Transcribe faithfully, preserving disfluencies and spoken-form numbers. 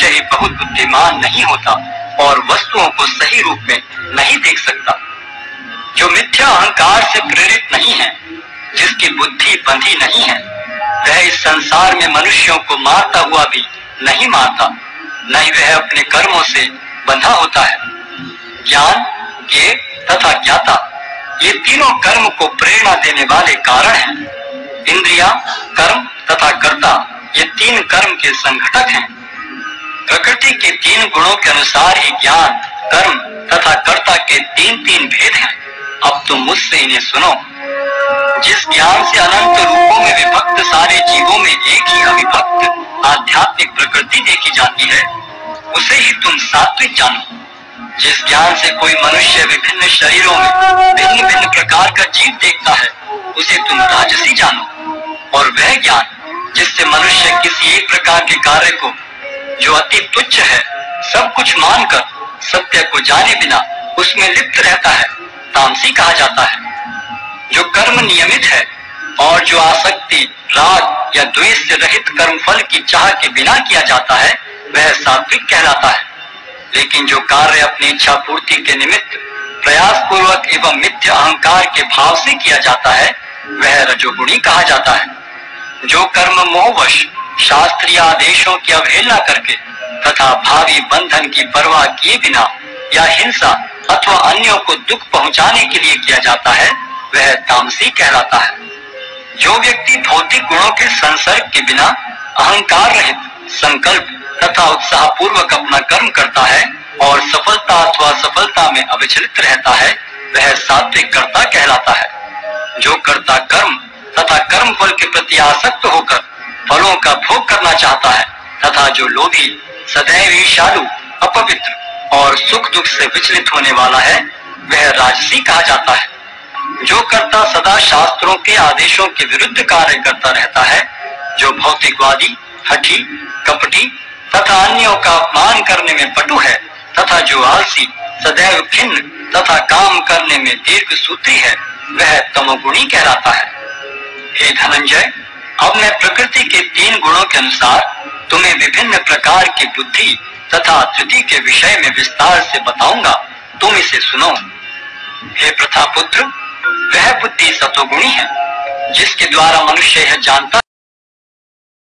मनुष्य ही बहुत बुद्धिमान नहीं होता और वस्तुओं को सही रूप में नहीं देख सकता। जो मिथ्या अहंकार से प्रेरित नहीं है, जिसकी बुद्धि बंधी नहीं है, वह इस संसार में मनुष्यों को मारता हुआ भी नहीं मारता, न ही वह अपने कर्मों से बंधा होता है। ज्ञान, ज्ञेय तथा ज्ञाता ये तीनों कर्म को प्रेरणा देने वाले कारण हैं। इंद्रिया, कर्म तथा कर्ता ये तीन कर्म के संघटक हैं। प्रकृति के तीन गुणों के अनुसार ही ज्ञान, कर्म तथा कर्ता के तीन तीन भेद हैं। अब तुम मुझसे इन्हें सुनो। जिस ज्ञान से अनंत रूपों में विभक्त सारे जीवों में एक ही अविभक्त आध्यात्मिक प्रकृति देखी जाती है, उसे ही तुम सात्विक जानो। जिस ज्ञान से कोई मनुष्य विभिन्न शरीरों में भिन्न भिन्न प्रकार का जीव देखता है, उसे तुम राजसी जानो। और वह ज्ञान जिससे मनुष्य किसी एक प्रकार के कार्य को, जो अति तुच्छ है, सब कुछ मानकर सत्य को जाने बिना उसमें लिप्त रहता है, तामसी कहा जाता है। जो कर्म नियमित है और जो आसक्ति, राग या द्वेष से रहित कर्मफल की चाह के बिना किया जाता है, वह सात्विक कहलाता है। लेकिन जो कार्य अपनी इच्छा पूर्ति के निमित्त प्रयास पूर्वक एवं मिथ्या अहंकार के भाव से किया जाता है, वह रजोगुणी कहा जाता है। जो कर्म मोहवश शास्त्रीय आदेशों की अवहेलना करके तथा भावी बंधन की परवाह किए बिना या हिंसा अथवा अन्यों को दुख पहुंचाने के लिए किया जाता है, वह तामसी कहलाता है। जो व्यक्ति भौतिक गुणों के संसर्ग के बिना अहंकार रहित संकल्प तथा उत्साह पूर्वक अपना कर्म करता है और सफलता अथवा असफलता में अविचलित रहता है, वह सात्विक कर्ता कहलाता है। जो कर्ता कर्म तथा कर्म फल के प्रति आसक्त होकर फलों का भोग करना चाहता है तथा जो लोभी, सदैव ईर्ष्यालु, अपवित्र और सुख दुख से विचलित होने वाला है, वह राजसी कहा जाता है। जो कर्ता सदा शास्त्रों के आदेशों के विरुद्ध कार्य करता रहता है, जो भौतिकवादी, हठी, कपटी तथा अन्यों का अपमान करने में पटु है तथा जो आलसी, सदैव खिन्न तथा काम करने में दीर्घ सूत्री है, वह तमोगुणी कहलाता है। हे धनंजय, अब मैं प्रकृति के तीन गुणों के अनुसार तुम्हें विभिन्न प्रकार की बुद्धि तथा धृति के विषय में विस्तार से बताऊंगा, तुम इसे सुनो। हे प्रथापुत्र, वह बुद्धि सतोगुणी है जिसके द्वारा मनुष्य यह जानता